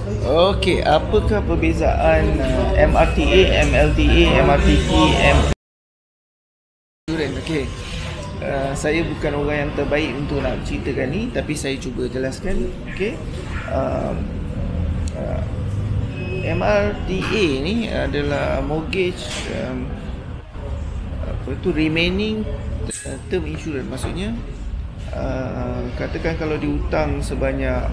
Okey, apakah perbezaan MRTA, MLTA, MRTT, Insurance? Okey. Saya bukan orang yang terbaik untuk nak ceritakan ni, tapi saya cuba jelaskan. Okey. Uh, uh, MRTA ni adalah mortgage remaining term insurance. Maksudnya katakan kalau dihutang sebanyak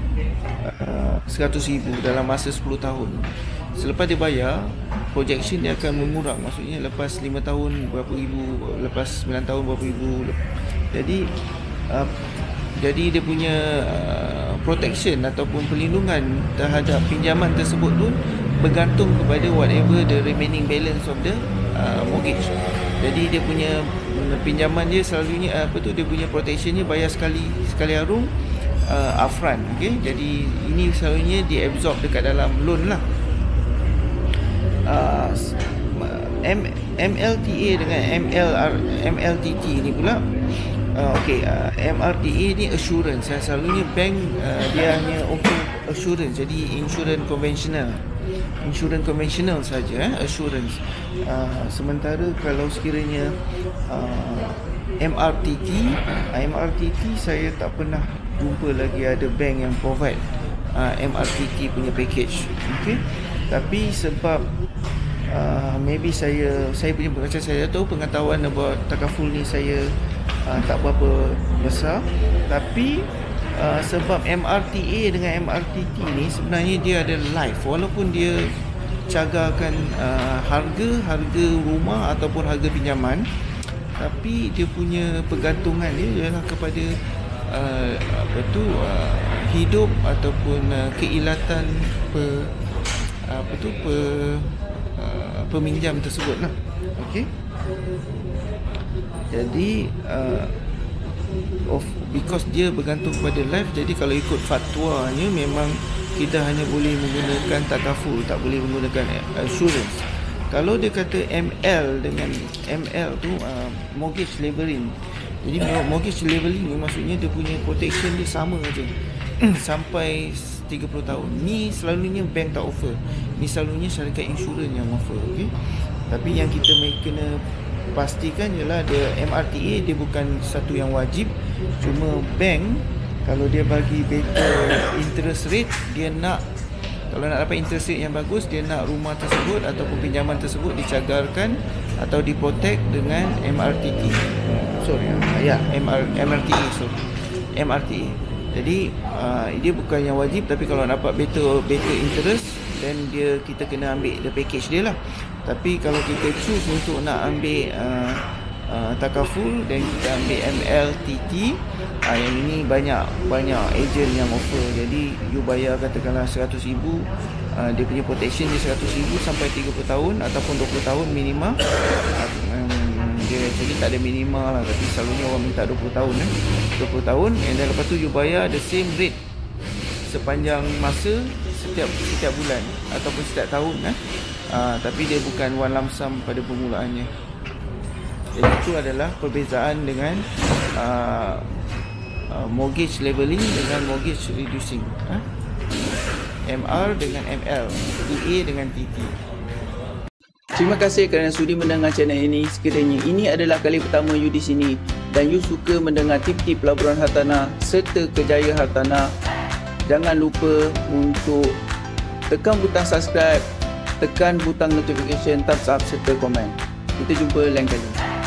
100,000 dalam masa 10 tahun. Selepas dia bayar, projection dia akan mengurang. Maksudnya lepas 5 tahun berapa ribu, lepas 9 tahun berapa ribu. Jadi jadi dia punya protection ataupun perlindungan terhadap pinjaman tersebut tu bergantung kepada whatever the remaining balance of the mortgage. Jadi dia punya pinjaman dia selalunya dia punya protectionnya bayar sekali harum upfront. Okay? Jadi ini selalunya diabsorb dekat dalam loan lah. MLTA dengan MLTT ni pula MRTA ni assurance. Selalunya bank dia hanya offer assurance, jadi insurance konvensional saja, assurance. Sementara kalau sekiranya MRTT saya tak pernah jumpa lagi ada bank yang provide MRTT punya package. Okay? Tapi sebab maybe saya punya macam saya tahu pengetahuan about takaful ni saya tak berapa besar, tapi sebab MRTA dengan MRTT ni sebenarnya dia ada life, walaupun dia cagarkan harga rumah ataupun harga pinjaman, tapi dia punya pergantungan dia ialah kepada hidup ataupun keilatan peminjam tersebut lah. Okey. Jadi because dia bergantung kepada life, jadi kalau ikut fatwanya memang kita hanya boleh menggunakan takaful, tak boleh menggunakan assurance. Kalau dia kata ML dengan ML tu mortgage leveling. Jadi mortgage leveling ni maksudnya dia punya protection dia sama aja sampai 30 tahun. Ni selalunya bank tak offer. Ni selalunya syarikat insurans yang offer. Okay? Tapi yang kita kena pastikan ialah dia MRTA dia bukan satu yang wajib. Cuma bank kalau dia bagi better interest rate, dia nak, kalau nak dapat interest rate yang bagus, dia nak rumah tersebut ataupun pinjaman tersebut dicagarkan atau diprotect dengan MRTT. MRTA. Jadi dia bukan yang wajib, tapi kalau dapat better interest, then kita kena ambil the package dia lah. Tapi kalau kita choose untuk nak ambil takaful, dan kita ambil MLTT, yang ini banyak agent yang offer. Jadi you bayar katakanlah 100,000, dia punya protection dia 100,000 sampai 30 tahun ataupun 20 tahun minima. Dia actually tak ada minima lah, tapi selalunya orang minta 20 tahun 20 tahun, dan lepas tu you bayar the same rate sepanjang masa, setiap bulan ataupun setiap tahun tapi dia bukan one lump sum pada permulaannya. Jadi itu adalah perbezaan dengan mortgage leveling dengan mortgage reducing. MR dengan ML, TA dengan TT. Terima kasih kerana sudi mendengar channel ini. Sekiranya ini adalah kali pertama you di sini dan you suka mendengar tip-tip pelaburan hartanah serta kejayaan hartanah, jangan lupa untuk tekan butang subscribe, tekan butang notification, thumbs up serta komen. Kita jumpa lain kali.